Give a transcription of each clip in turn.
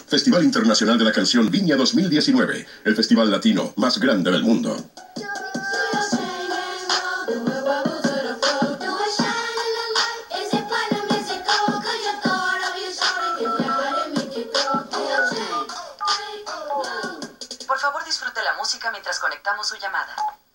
Festival Internacional de la Canción Viña 2019, el festival latino más grande del mundo. Por favor, disfrute la música mientras conectamos su llamada.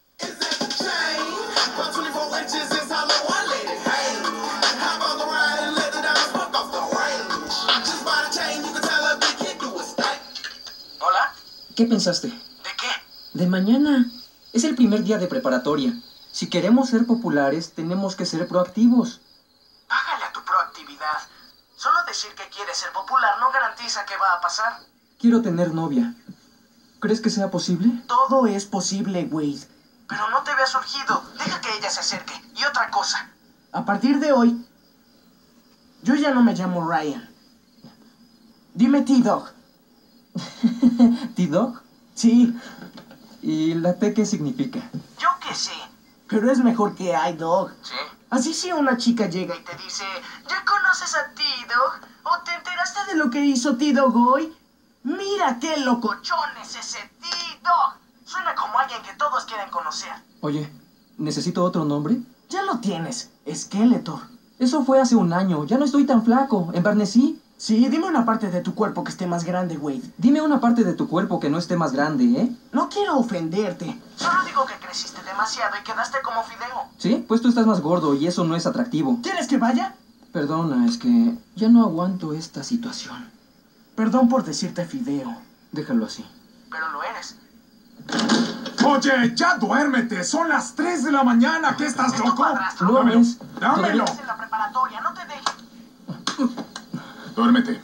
¿Hola? ¿Qué pensaste? ¿De qué? De mañana. Es el primer día de preparatoria. Si queremos ser populares, tenemos que ser proactivos. Bájale a tu proactividad. Solo decir que quieres ser popular no garantiza que va a pasar. Quiero tener novia. ¿Crees que sea posible? Todo es posible, Wade. Pero no te veas surgido. Deja que ella se acerque. Y otra cosa. A partir de hoy, yo ya no me llamo Ryan. Dime T-Dog. ¿T-Dog? Sí, ¿Y la T qué significa? yo qué sé. Pero es mejor que I-Dog. Sí. Así si una chica llega y te dice, ¿ya conoces a T-Dog? ¿O te enteraste de lo que hizo T-Dog hoy? Mira qué locochón es ese T-Dog. Suena como alguien que todos quieren conocer. Oye, ¿necesito otro nombre? Ya lo tienes, Skeletor. Eso fue hace un año. Ya no estoy tan flaco. ¿Embarnecí? Sí, dime una parte de tu cuerpo que esté más grande, Wade. Dime una parte de tu cuerpo que no esté más grande, ¿eh? No quiero ofenderte. Solo digo que creciste demasiado y quedaste como fideo. ¿Sí? Pues tú estás más gordo y eso no es atractivo. ¿Quieres que vaya? Perdona, es que ya no aguanto esta situación. Perdón por decirte fideo, Déjalo así. pero lo eres. Oye, ya duérmete. Son las 3 de la mañana. ¿Qué estás Es tu loco? padrastro. No es. Dámelo. Estás en la preparatoria, no te dejes. Duérmete.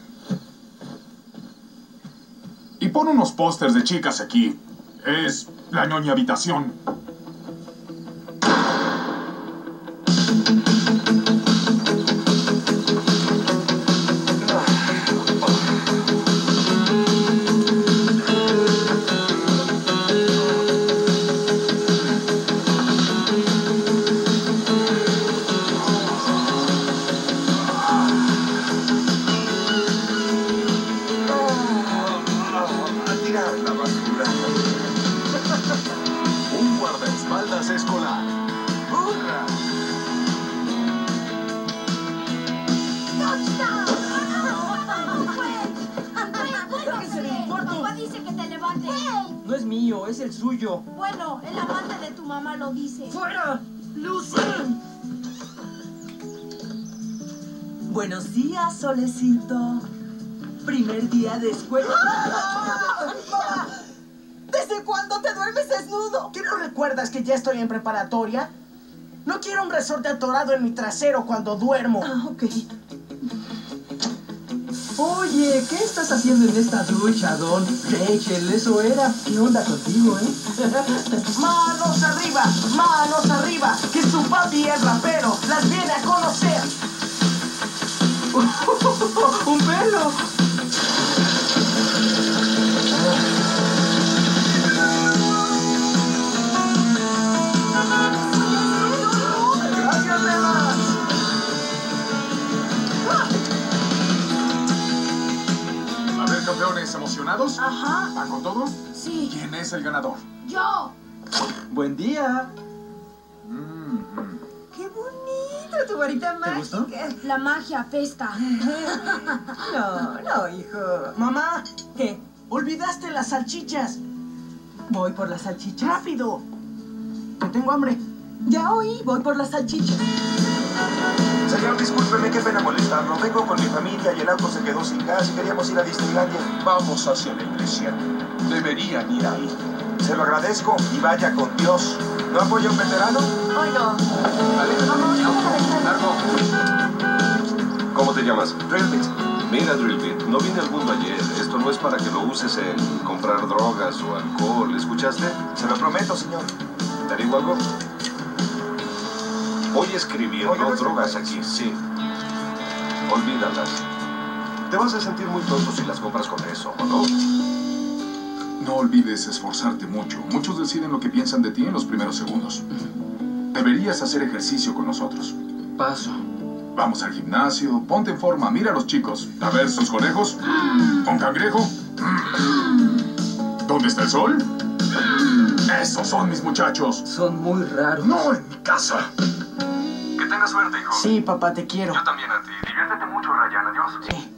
Y pon unos pósters de chicas aquí. Es la ñoña habitación. Tirar la basura. Un guardaespaldas escolar. ¡Hurra! Papá dice que te levantes. No es mío, es el suyo. Bueno, el amante de tu mamá lo dice. ¡Fuera! ¡Lucy! Buenos días, Solecito. Primer día de escuela. ¡Mamá! ¿Desde cuándo te duermes desnudo? ¿Qué no recuerdas que ya estoy en preparatoria? No quiero un resorte atorado en mi trasero cuando duermo. Ah, ok. Oye, ¿qué estás haciendo en esta ducha, Don? Rachel, eso era. ¿Qué onda contigo, ¡Manos arriba! ¡Manos arriba! Que su papi es rapero. Las viene a conocer. ¡Un pelo! ¡Gracias, Beba! A ver, campeones, ¿emocionados? Ajá, ¿Van con todo? sí. ¿Quién es el ganador? Yo. Buen día. ¡Qué bonito tu varita mágica! gustó? La magia apesta. No, hijo. Mamá, ¿Qué? olvidaste las salchichas. ¿Voy por las salchichas? ¡Rápido! Que tengo hambre. Ya oí, voy por las salchichas. Señor, discúlpeme, qué pena molestarlo. Vengo con mi familia y el auto se quedó sin gas y queríamos ir a Disneylandia. Vamos hacia la iglesia. Deberían ir ahí. Se lo agradezco y vaya con Dios. ¿No apoya a un veterano? Ay, no. Largo. ¿Cómo te llamas? Drillbit. Mira, Drillbit, no vine al mundo ayer. Esto no es para que lo uses en comprar drogas o alcohol. ¿Escuchaste? Se lo prometo, señor. ¿Te digo algo? Voy escribiendo Oye, no te drogas vayas. aquí, sí. Olvídalas. Te vas a sentir muy tonto si las compras con eso, ¿o no? No olvides esforzarte mucho. Muchos deciden lo que piensan de ti en los primeros segundos. Deberías hacer ejercicio con nosotros. Paso. Vamos al gimnasio, ponte en forma, mira a los chicos. A ver, sus conejos. ¿Un cangrejo? ¿Dónde está el sol? Esos son mis muchachos. Son muy raros. No en mi casa. Que tengas suerte, hijo. Sí, papá, te quiero. Yo también a ti. Diviértete mucho, Ryan. Adiós. Sí.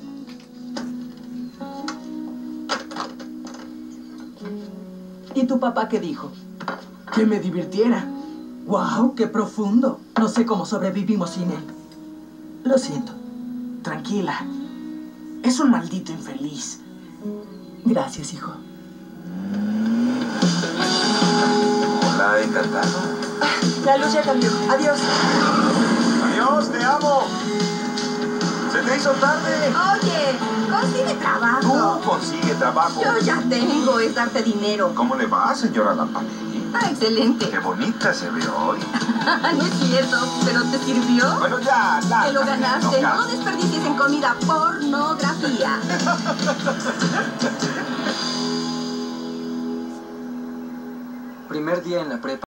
¿Y tu papá qué dijo? Que me divirtiera. ¡Wow! ¡Qué profundo! No sé cómo sobrevivimos sin él. Lo siento. Tranquila. Es un maldito infeliz. Gracias, hijo. Hola, encantado. La luz ya cambió. Adiós. Adiós, te amo. Se te hizo tarde. Oye, consigue trabajo. Tú consigue trabajo. Yo ya tengo, es darte dinero. ¿Cómo le va, señora Lampanelli? Ah, excelente. Qué bonita se ve hoy. No es cierto, pero ¿te sirvió? Bueno, ya, Te lo ganaste. no, No desperdicies en comida pornografía. Primer día en la prepa.